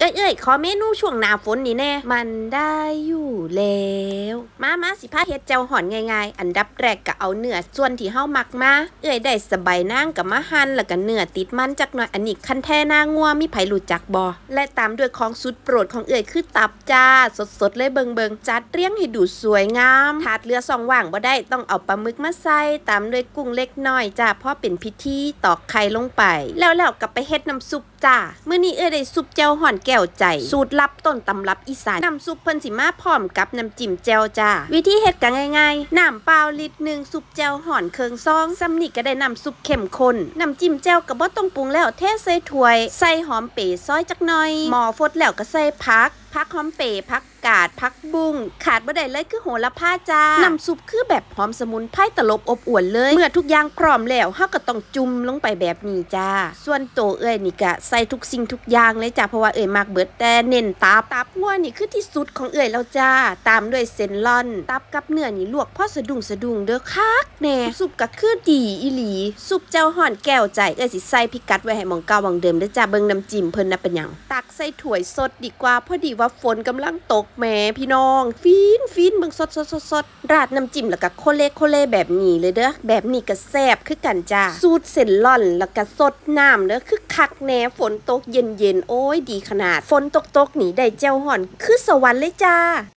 เอ้ยขอเมนูช่วงหน้าฝนนี่แน่มันได้อยู่แล้วมาสิพาเฮ็ดแจ่วห่อนง่ายๆอันดับแรกก็เอาเนื้อส่วนที่เฮามักมาได้สะใบนางกับมาหั่นแล้วก็เนื้อติดมันจักหน่อยอันนี้คันแท้หน้างัวมีไผรู้จักบ่และตามด้วยของสุดโปรดของคือตับจ้าสดๆเลยเบิงจัดเรียงให้ดูสวยงามถาดเรือ2ว่างบ่ได้ต้องเอาปลาหมึกมาใส่ตามด้วยกุ้งเล็กน้อยจ้าเพราะเป็นพิธีตอกไข่ลงไปแล้วก็ไปเฮ็ดน้ำซุปจ้ามื้อนี้ได้ซุปแจ่วห่อนแก้วใจสูตรลับต้นตำรับอีสานน้ำซุปเพิ่นสิมาพร้อมกับน้ำจิ้มแจ่วจ้าวิธีเฮ็ดก็ง่ายๆน้ำเปล่าลิตร1ซุปแจ่วห่อนเครื่องซองซ้ำนี่ก็ได้น้ำซุปเข้มข้นน้ำจิ้มแจ่วก็บ่ต้องปรุงแล้วเทใส่ถ้วยใส่หอมเป๋ซอยจักหน่อยหม้อฟดแล้วก็ใส่ผักหอมเป๋ผักกาดผักบุ้งขาดบ่ได้เลยคือโหระพาจ้าน้ำซุปคือแบบหอมสมุนไพรตลบอบอวนเลยเมื่อทุกอย่างพร้อมแล้วเฮาก็ต้องจุ่มลงไปแบบนี้จ้าส่วนโตนี่ก็ใส่ทุกสิ่งทุกอย่างเลยจ้าเพราะว่ามักเบิดแต่เน้นตับงัวนี่คือที่สุดของแล้วจ้าตามด้วยเส้นล่อนตับกับเนื้อนี่ลวกพอสะดุ้งเด้อคักแน่ซุปก็คือดีอีหลีซุปแจ่วห่อนแก้วใจสิใส่พิกัดไว้ให้หม่องเก่าหม่องเดิมเด้อจ้าเบิ่งน้ำจิ้มเพิ่นน่ะเป็นหยังตักใส่ถ้วยสดดีกว่าพอดีว่าฝนกำลังตกแหมพี่น้องฟินเบิ่งสดราดน้ำจิ้มแล้วก็โคเลแบบนี้เลยเด้อแบบนี้ก็แซ่บคือกันจ้าสูตรเส้นล่อนแล้วก็สดน้ำเด้อคือคักแน่ฝนตกเย็นโอ้ยดีขนาดฝนตกนี่ได้แจ่วห่อนคือสวรรค์เลยจ้า